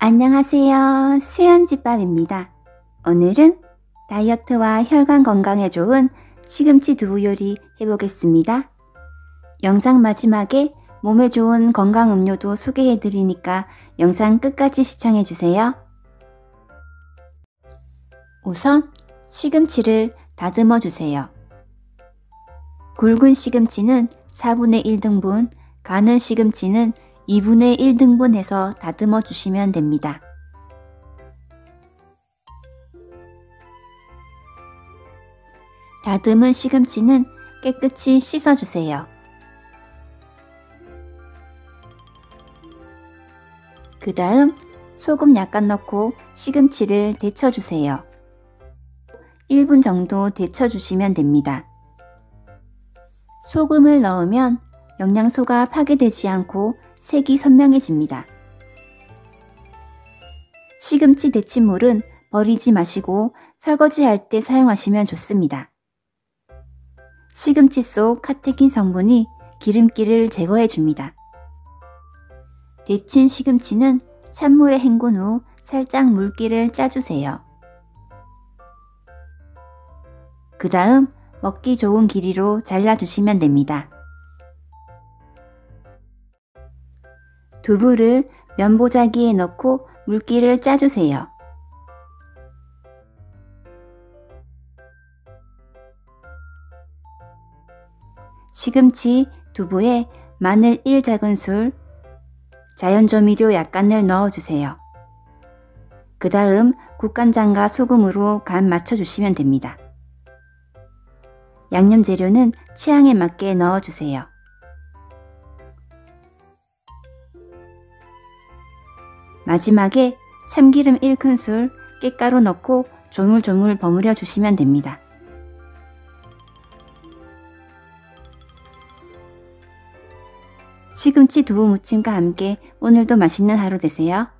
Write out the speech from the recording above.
안녕하세요. 수연집밥입니다. 오늘은 다이어트와 혈관 건강에 좋은 시금치 두부 요리 해보겠습니다. 영상 마지막에 몸에 좋은 건강 음료도 소개해드리니까 영상 끝까지 시청해주세요. 우선 시금치를 다듬어 주세요. 굵은 시금치는 4분의 1등분, 가는 시금치는 2분의 1등분 해서 다듬어 주시면 됩니다. 다듬은 시금치는 깨끗이 씻어 주세요. 그 다음 소금 약간 넣고 시금치를 데쳐 주세요. 1분 정도 데쳐 주시면 됩니다. 소금을 넣으면 영양소가 파괴되지 않고 색이 선명해집니다. 시금치 데친물은 버리지 마시고 설거지할 때 사용하시면 좋습니다. 시금치 속 카테킨 성분이 기름기를 제거해 줍니다. 데친 시금치는 찬물에 헹군 후 살짝 물기를 짜주세요. 그 다음 먹기 좋은 길이로 잘라주시면 됩니다. 두부를 면보자기에 넣고 물기를 짜주세요. 시금치, 두부에 마늘 1작은술, 자연조미료 약간을 넣어주세요. 그 다음 국간장과 소금으로 간 맞춰주시면 됩니다. 양념 재료는 취향에 맞게 넣어주세요. 마지막에 참기름 1큰술, 깻가루 넣고 조물조물 버무려 주시면 됩니다. 시금치 두부 무침과 함께 오늘도 맛있는 하루 되세요.